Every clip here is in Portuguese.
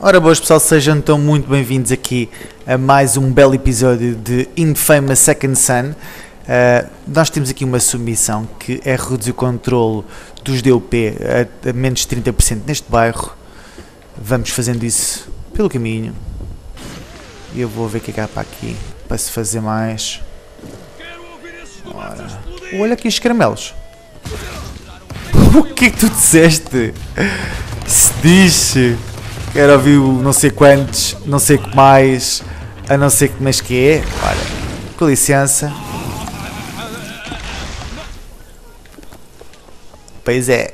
Ora boas pessoal, sejam então muito bem-vindos aqui a mais um belo episódio de Infamous Second Son. Nós temos aqui uma submissão que é reduzir o controlo dos DUP a menos de 30% neste bairro. Vamos fazendo isso pelo caminho. E eu vou ver o que é que há para aqui, para se fazer mais. Ora. Olha aqui os caramelos. O que é que tu disseste? Se diz... Quero ouvir o não sei quantos, não sei o que mais, a não sei o que mais que é. Olha, com licença. Pois é.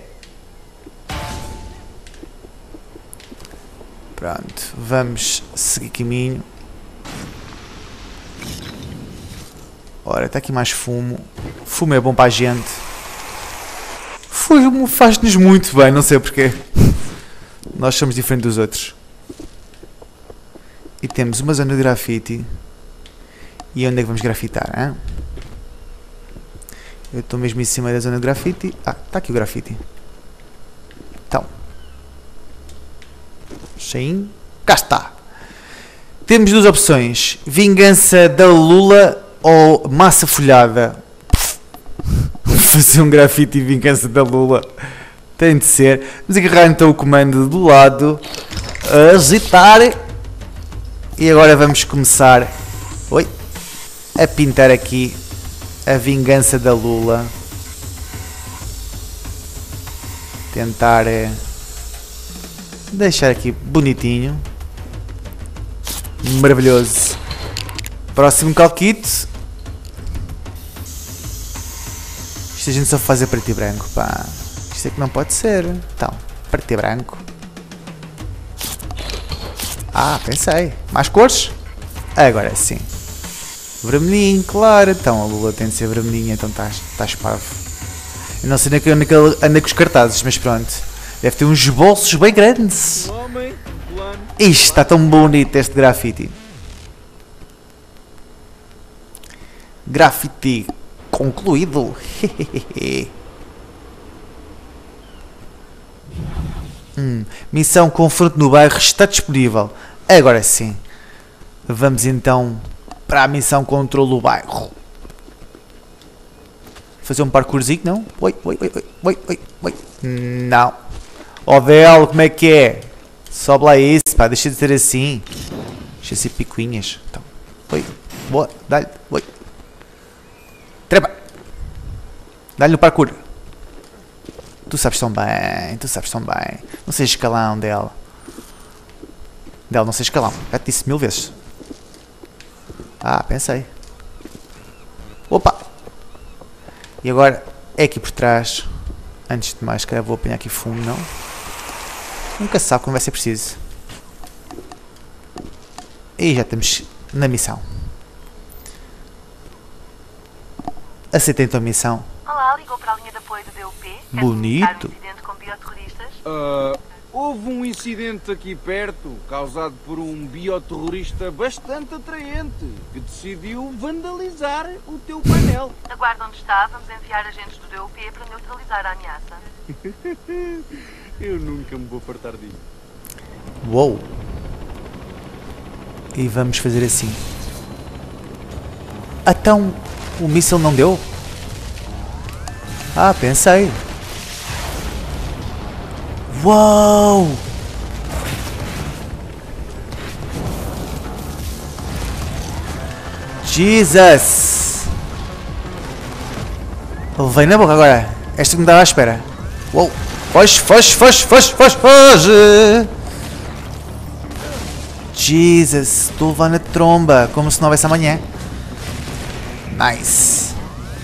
Pronto, vamos seguir caminho. Ora, está aqui mais fumo. Fumo é bom para a gente. Fumo faz-nos muito bem, não sei porquê. Nós somos diferentes dos outros. E temos uma zona de grafite. E onde é que vamos grafitar, hein? Eu estou mesmo em cima da zona de grafite. Ah, está aqui o grafite. Então. Cheinho. Cá está. Temos duas opções. Vingança da Lula ou massa folhada. Vou fazer um grafite e vingança da Lula. Tem de ser. Vamos agarrar então o comando do lado. Agitar. E agora vamos começar a pintar aqui a vingança da Lula. Tentar deixar aqui bonitinho. Maravilhoso. Próximo calquito. Isto a gente só faz a preto e branco, pá. Isto é que não pode ser. Então, preto e branco. Ah, pensei. Mais cores? Agora sim. Vermelhinho, claro. Então a Lula tem de ser vermelhinha, então está esparvo. Eu não sei onde anda com os cartazes, mas pronto. Deve ter uns bolsos bem grandes. Isto está tão bonito este grafite. Grafite concluído. Missão confronto no bairro está disponível. Agora sim. Vamos então para a missão controle do bairro. Fazer um parkourzinho, não? Oi. Não. Odel, como é que é? Sobe lá isso, pá. Deixa de ser assim. Deixa de ser picuinhas. Então. Oi. Boa. Dá-lhe. Oi. Trepa. Dá-lhe o parkour. Tu sabes tão bem, Não sejas escalão dela. Não sejas escalão. Já te disse 1000 vezes. Ah, pensei. Opa! E agora é aqui por trás. Antes de mais, calhar vou apanhar aqui fumo, não? Nunca se sabe como vai ser preciso. E já estamos na missão. Aceitei então a missão. Olá, ligou para a linha de apoio do DUP. Bonito. Um incidente com bioterroristas? Houve um incidente aqui perto, causado por um bioterrorista bastante atraente, que decidiu vandalizar o teu painel. Aguarde onde está, vamos enviar agentes do DUP para neutralizar a ameaça. Eu nunca me vou fartar disso. Uou! E vamos fazer assim. Então, o míssil não deu? Ah, pensei. Uou! Jesus! Levei na boca agora. Esta que me dava à espera. Uou! Foge! Jesus! Estou a levar na tromba. Como se não houvesse amanhã. Nice!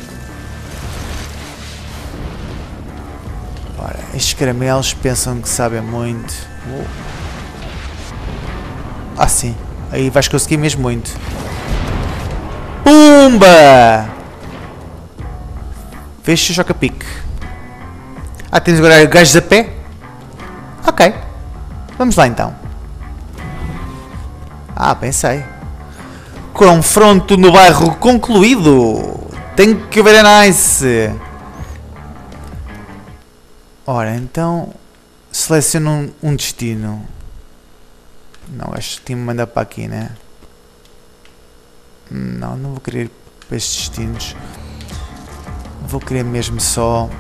Ora, estes caramelos pensam que sabem muito. Ah, sim. Aí vais conseguir mesmo muito. Pumba! Fecha o choca-pique. Ah, temos agora gajos a pé? Ok. Vamos lá então. Ah, pensei. Confronto no bairro concluído. Tem que ver nice. Ora, então seleciono um destino. Não, acho que tinha-me mandar para aqui, né? Não, não vou querer para estes destinos. Vou querer mesmo só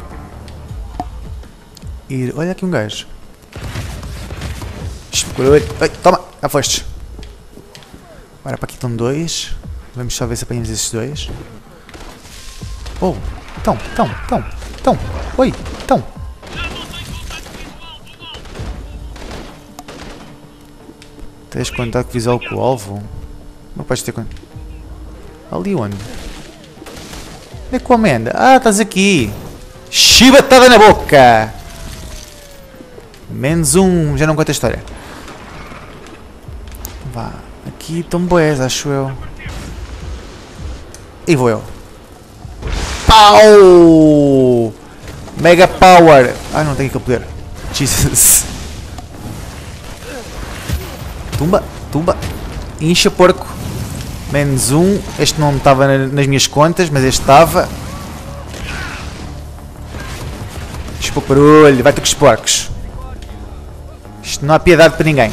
ir. Olha aqui um gajo. Ai, toma, já foste. Agora para aqui estão dois. Vamos só ver se apanhamos esses dois. Oh, então. Oi, então. Tens contacto visual com o alvo? Não podes ter contato. Ali onde? Onde é que o homem anda? Ah, estás aqui! Chibatada na boca! Menos um, já não conta a história. Vá, aqui estão boés, acho eu. E vou eu. Pau! Mega Power! Ah, não tenho aquele poder. Jesus! Tumba! Incha porco! Menos um. Este não estava nas minhas contas, mas este estava. Barulho, vai ter com os porcos. Isto não há piedade para ninguém.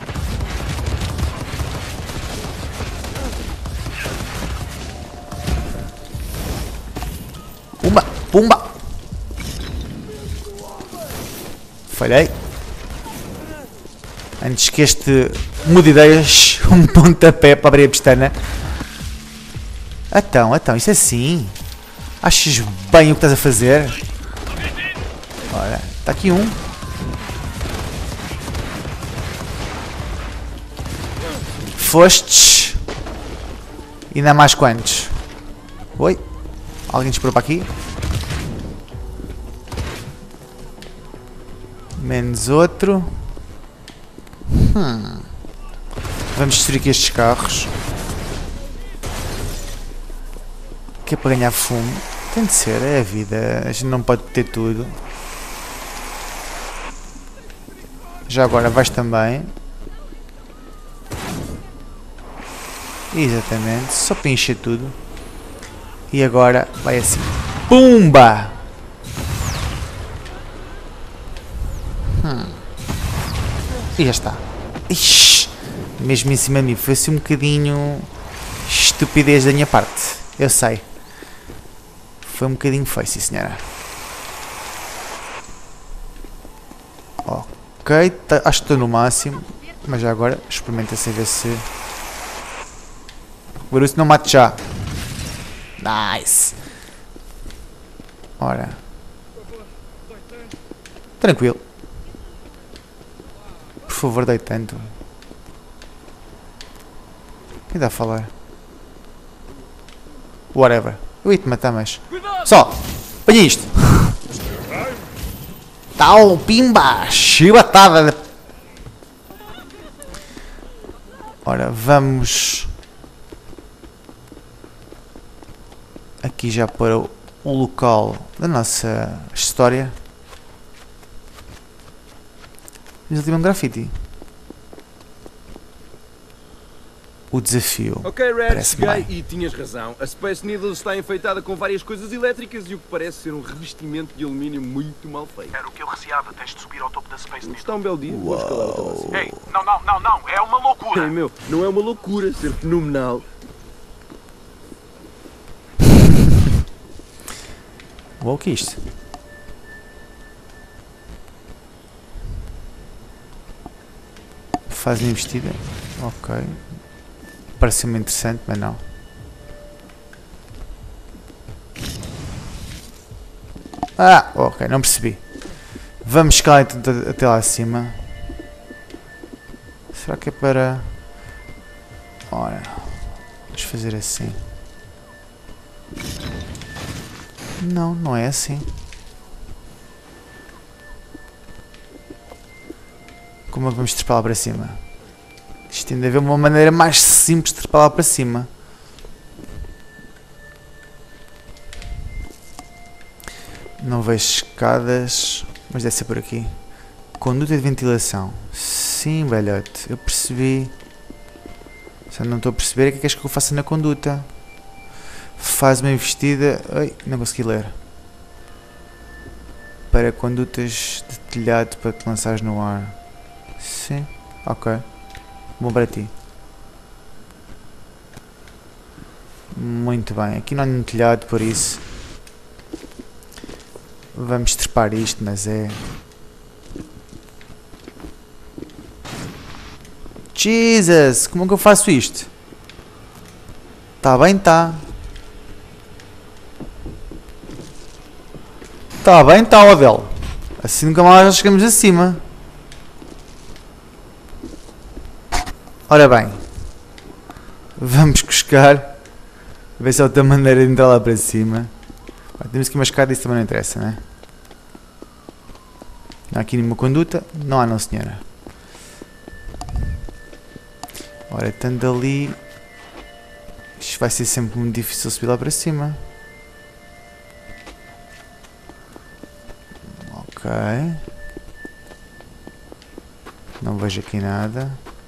Pumba! Falhei. Antes que este mude ideias, um pontapé para abrir a pestana. Então, isso é assim. Achas bem o que estás a fazer? Ora, está aqui um. Fostes. E ainda há mais quantos? Oi? Alguém disparou para aqui? Menos outro. Vamos destruir aqui estes carros. Que é para ganhar fumo. Tem de ser, é a vida. A gente não pode ter tudo. Já agora vais também. Exatamente, só para encher tudo. E agora vai assim. Pumba! E já está. Ixi, mesmo em cima de mim. Foi assim um bocadinho estupidez da minha parte. Eu sei. Foi um bocadinho feio, sim senhora. Ok, acho que estou no máximo. Mas já agora experimenta sem ver se... Agora se não mate já. Nice. Ora. Tranquilo. Por favor, dei tanto. Quem está a falar? Whatever. Eu ia te matar, mas... Só! Olha isto! Tal, pimba! Chibatada! Ora, vamos... Aqui já para o local da nossa história. Mas ali um grafite. O desafio. Ok, Red, Parece cheguei bem. e tinhas razão. A Space Needle está enfeitada com várias coisas elétricas e o que parece ser um revestimento de alumínio muito mal feito. Era o que eu receava, tens de subir ao topo da Space Needle. Está um belo dia, vou escalar até lá cima. Ei, não, é uma loucura. Ei, meu, não é uma loucura ser fenomenal. O que é isto? Faz uma investida. Ok. Parece-me interessante, mas não. Ah, ok, não percebi. Vamos escalar até lá acima. Será que é para... Ora, vamos fazer assim. Não, não é assim. Como é que vamos trepar lá para cima? Isto tem de haver uma maneira mais simples de trepar lá para cima. Não vejo escadas, mas deve ser por aqui. Conduta de ventilação. Sim, velhote, eu percebi. Só não estou a perceber o que é que queres que eu faça na conduta. Faz uma investida... Ai, não consegui ler. Para condutas de telhado para te lançares no ar. Sim, ok. Bom para ti. Muito bem. Aqui não há nenhum telhado, por isso. Vamos trepar isto, mas é... Jesus! Como é que eu faço isto? Tá bem, tá. Tá bem, tá, Odell. Assim nunca mais já chegamos acima. Ora bem. Vamos buscar. Ver se há outra maneira de entrar lá para cima. Temos aqui uma escada, isso também não interessa, né? Não há aqui nenhuma conduta. Não há, não, senhora. Ora, estando ali... Isto vai ser sempre muito difícil subir lá para cima. Ok. Não vejo aqui nada.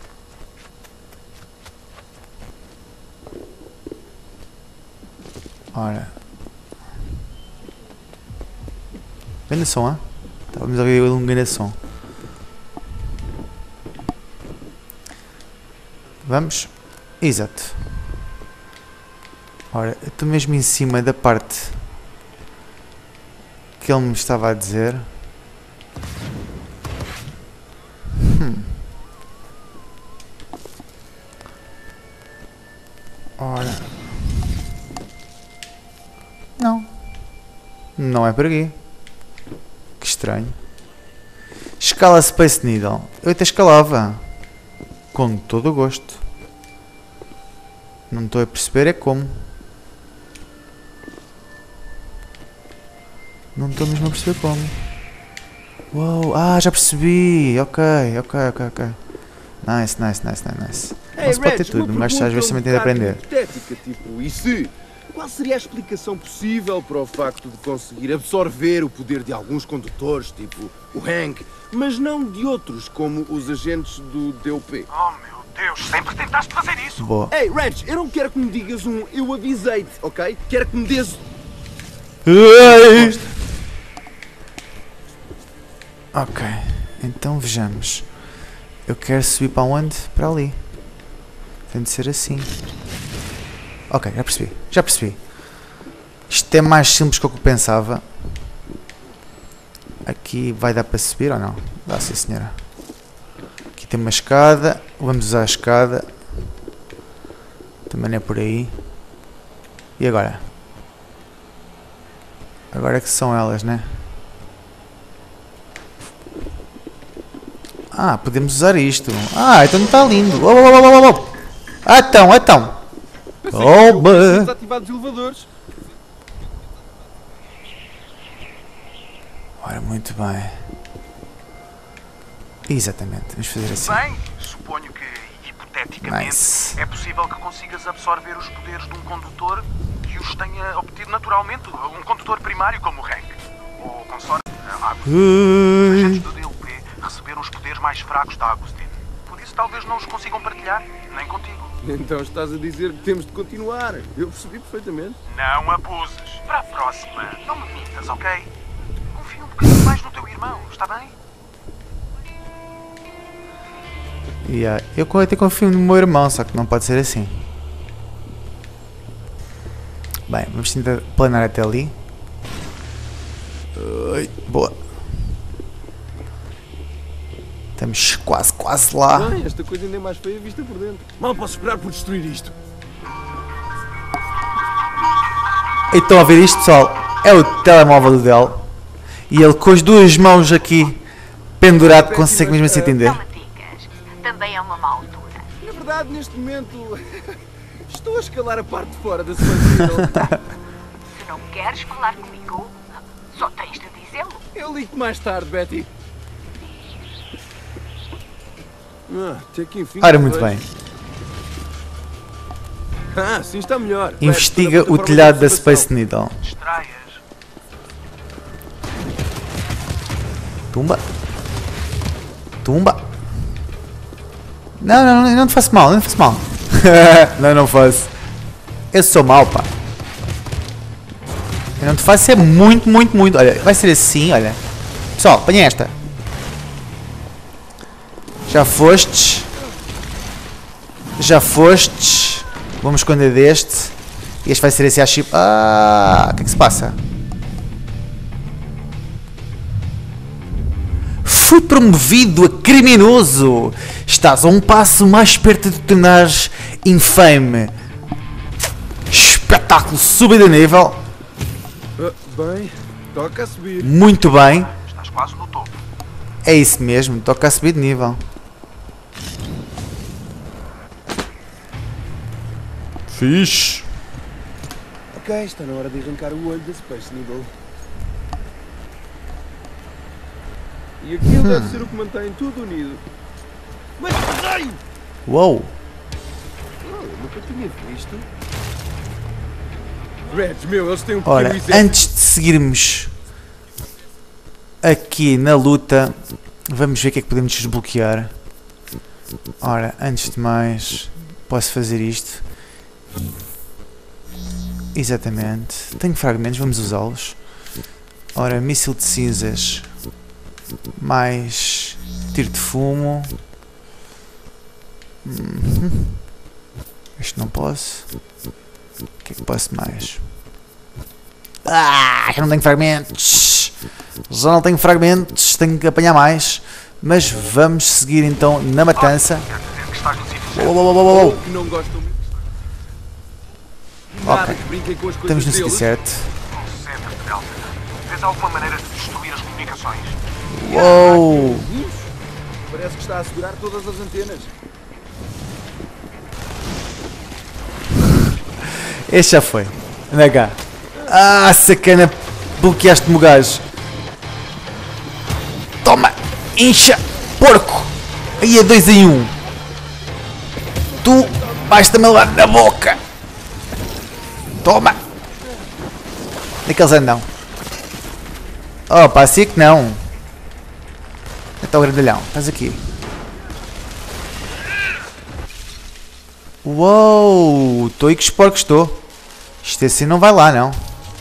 Ora. Grande som, hein? Estávamos a ver um grande som. Vamos. Exato. Ora, eu estou mesmo em cima da parte que ele me estava a dizer. Ora. Não. Não é por aqui. Que estranho. Escala Space Needle. Eu até escalava. Com todo o gosto. Não estou a perceber é como. Não estou mesmo a perceber como. Uou, ah, já percebi. Ok. Nice. Não se pode ter tudo, mas às vezes também tem de aprender. Hipotética, tipo, e se? Qual seria a explicação possível para o facto de conseguir absorver o poder de alguns condutores, tipo o Hank, mas não de outros, como os agentes do DUP? Oh meu Deus, sempre tentaste fazer isso. Boa. Ei, Reg, eu não quero que me digas eu avisei-te, ok? Quero que me des... Ok, então vejamos. Eu quero subir para onde? Para ali. Tem de ser assim. Ok, já percebi. Isto é mais simples do que eu pensava. Aqui vai dar para subir ou não? Dá, sim, senhora. Aqui tem uma escada. Vamos usar a escada. Também é por aí. E agora? Agora é que são elas, né? Ah, podemos usar isto. Ah, então não está lindo. Então. Oba! Desativar os elevadores. Ora, muito bem. Exatamente, vamos fazer assim. Bem, suponho que, hipoteticamente, Nice. é possível que consigas absorver os poderes de um condutor que os tenha obtido naturalmente. Um condutor primário como o Hank. Ou consorte Agustin. Os agentes do DUP receberam os poderes mais fracos da Agustin. Por isso talvez não os consigam partilhar, nem contigo. Então estás a dizer que temos de continuar. Eu percebi perfeitamente. Não abuses. Para a próxima, não me mintas, ok? Confia um bocadinho mais no teu irmão, está bem? Yeah. Eu até confio no meu irmão, só que não pode ser assim. Bem, vamos tentar planar até ali. Ui, boa. Estamos quase lá. Bem, esta coisa ainda é mais feia vista por dentro. Mal posso esperar por destruir isto. E estão a ver isto, pessoal? É o telemóvel do Del. E ele com as duas mãos aqui pendurado consegue mesmo assim entender. Não me digas. Também é uma má altura. Na verdade, neste momento, estou a escalar a parte de fora da sua Se não queres falar comigo, só tens de dizê-lo. Eu ligo-te mais tarde, Betty. Até que enfim. Ora, muito bem. Ah, sim, está melhor. Investiga o telhado da Space Needle. Distraias. Tumba. Não te faço mal, não faço. Eu sou mau, pá. Eu não te faço, é muito. Olha, vai ser assim, olha. Pessoal, apanha esta. Já fostes. Já fostes. Vamos esconder deste. Este vai ser esse a chip. O que é que se passa? Fui promovido a criminoso. Estás a um passo mais perto de te tornares infame. Espetáculo, subir de nível. Bem, toca a subir. Muito bem. Estás quase no topo. É isso mesmo, toca a subir de nível. Fixe. Ok, está na hora de arrancar o olho da Space Needle. E aquilo deve ser o que mantém tudo unido. Mas raio! Uou. Nunca tinha visto. Reds, meu, eles têm um Ora, pequeno exército. antes de seguirmos aqui na luta, vamos ver o que é que podemos desbloquear. Ora, antes de mais, posso fazer isto. Exatamente. Tenho fragmentos, vamos usá-los. Ora, míssil de cinzas. Mais tiro de fumo. Isto não posso. O que é que posso mais? Já não tenho fragmentos. Já não tenho fragmentos. Tenho que apanhar mais. Mas vamos seguir então na matança. Quer dizer que estás no sítio certo. Uou. Que não gostam muito. Ok. Nada que brinquem com as coisas Estamos no sítio deles. certo. Concentra-te, Delta. Vês alguma maneira de destruir as comunicações? Uou! Parece que está a segurar todas as antenas. Este já foi. Anda cá. Sacana. Bloqueaste-me o gajo. Toma! Incha! Porco! Aí é 2 em 1. Tu vais também levar na boca. Toma! Onde é que eles andam? Opa, assim que não. Está o grandalhão. Estás aqui. Uou! Estou aí que os porcos estou. Isto assim não vai lá, não.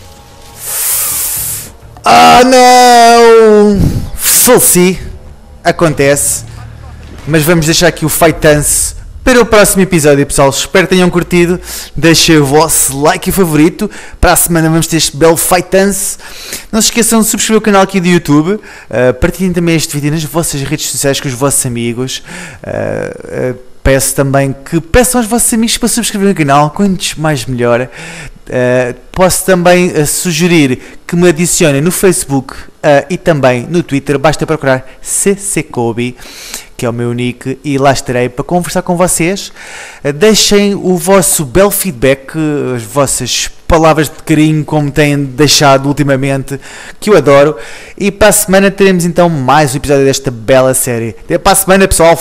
Não! Faleci. Acontece. Mas vamos deixar aqui o fight dance para o próximo episódio, pessoal. Espero que tenham curtido. Deixem o vosso like e favorito. Para a semana vamos ter este belo fight dance. Não se esqueçam de subscrever o canal aqui do YouTube. Partilhem também este vídeo nas vossas redes sociais com os vossos amigos. Peço também que peçam aos vossos amigos para subscreverem o canal. Quantos mais melhor. Posso também sugerir que me adicionem no Facebook e também no Twitter. Basta procurar CCKobe, que é o meu nick, e lá estarei para conversar com vocês. Deixem o vosso belo feedback, as vossas palavras de carinho, como têm deixado ultimamente, que eu adoro. E para a semana teremos então mais um episódio desta bela série. Até para a semana, pessoal.